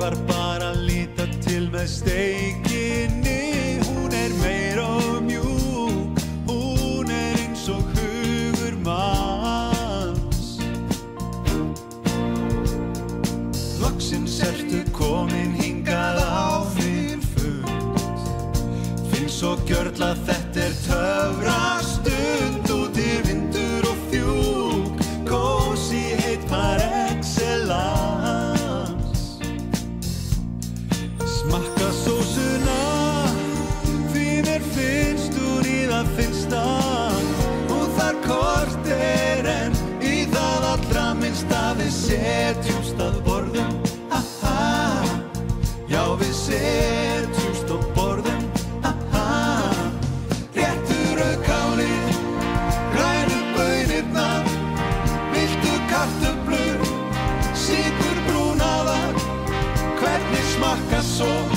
var bara að líta til með steikinni. Hún meira og mjúk, hún eins og hugur manns. Loksins ertu komin hingað á þinn fund. Finn svo gjörla þetta töfrastund. Úti vindur og fjúk, kósí heit par excellence. Smakka sósuna, því mér finnst hún í það finnsta. Og þar korter en í það allra minnsta. Við setjumst að borðum, já við setjumst að borðum. Réttu rauðkálið, grænu baunirnar, viltu kartöflur, sykurbrúnaðar. Hvernig smakkast svo